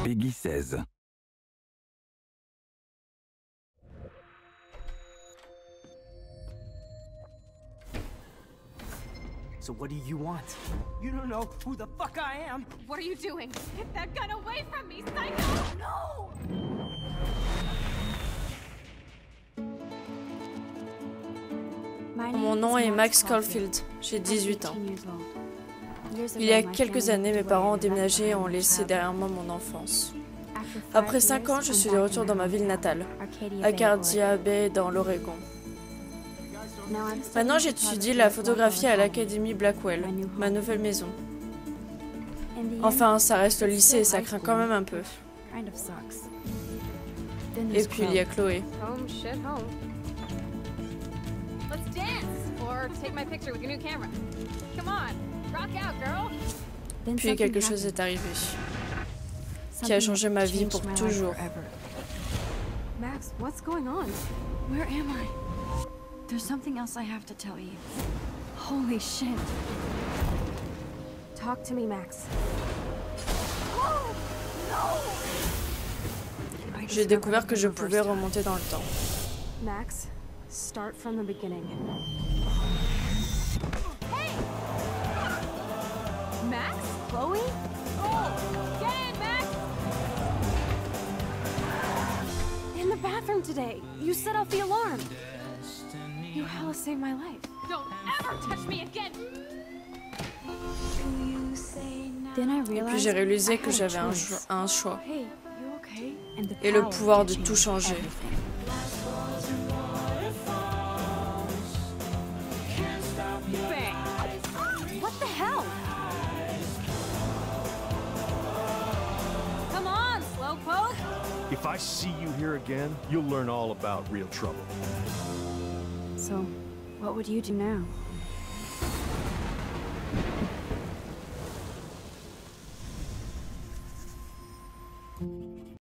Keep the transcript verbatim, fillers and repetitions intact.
Peggy seize. So what do you want? You don't know who the fuck I am. What are you doing? Get that gun away from me, psycho! No! Mon nom est Max Caulfield, j'ai dix-huit ans. Il y a quelques années, mes parents ont déménagé et ont laissé derrière moi mon enfance. Après cinq ans, je suis de retour dans ma ville natale, Arcadia Bay dans l'Oregon. Maintenant, j'étudie la photographie à l'Académie Blackwell, ma nouvelle maison. Enfin, ça reste le lycée et ça craint quand même un peu. Et puis il y a Chloé. Home shit home. Let's dance or take my picture with your new camera. Come on, rock out, girl. Puis quelque chose est arrivé, qui a changé ma vie pour toujours. Max, what's going on? Where am I? There's something else I have to tell you. Holy shit. Talk to me, Max. Oh, no! J'ai découvert que je pouvais remonter dans le temps. Max, start from the beginning. Hey! Max? Chloe? Oh! Get in, Max! In the bathroom today. You set off the alarm. You hella saved my life. Don't ever touch me again! Et puis j'ai réalisé que j'avais un, un choix. Et le pouvoir de tout changer. What the hell? Come on, slowpoke! If I see you here again, you'll learn all about real trouble. So, what would you do now?